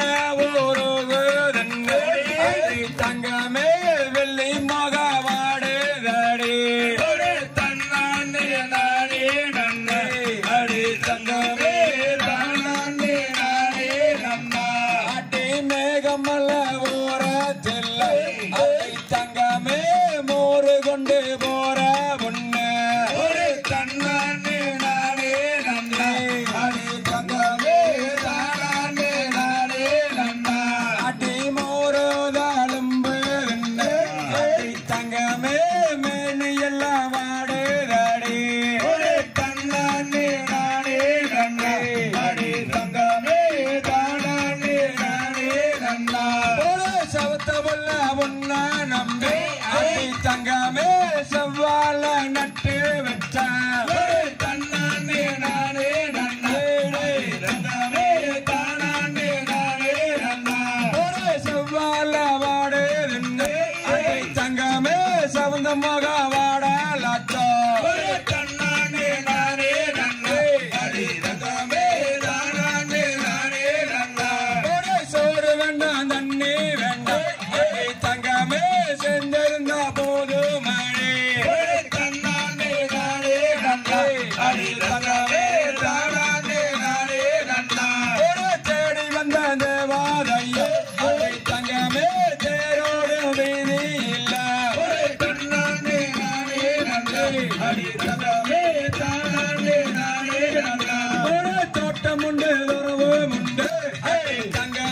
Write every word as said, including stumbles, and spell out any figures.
ஊருகுதன்னே தங்கமே வெள்ளி மகவாடுதடி தன்னானே நானே நன்னே அடி தங்கமே தானே நானே நன்னா அடி மேகமல்ல ஊரத்தில் அடி தங்கமே மோரு கொண்டு போற பொண்ணு தன்னானே நானே நன்னே அடி தங்கமே தானே நானே நன்னா அடி மோரு தாளும்பு அடி தங்கமே மேனு எல்லாம் வாடுதடி தன்னானே நானே நன்னே அடி தங்கமே தானே நானே நன்னா சவத்த பொல்ல பொண்ணா நம்பி அடி தங்கமே செவ்வாழ நட்டு வச்சா தன்னானே நானே நன்னே தங்கமே தானே நானே நன்னா செவ்வாழ வாடு அடி தங்கமே சவந்த மக வாடலாச்சோ தன்னானே நானே நன்னே அடி தங்கமே தானே நானே நன்னா சோறு வேண்டாம் தண்ணி வேண்டாம் அடி தங்கமே செஞ்சிருந்த போது மழை தன்னானே நானே நன்னே அடி தங்கமே தானே நானே நன்னா தேடி வந்த தேவாதையோ அடி தங்கமே தேரோடு வீதி இல்ல தன்னானே நானே நன்னே அடி தங்கமே தானே நானே நன்னா ஒரு தோட்டம் உண்டு உறவு உண்டு அடி தங்கமே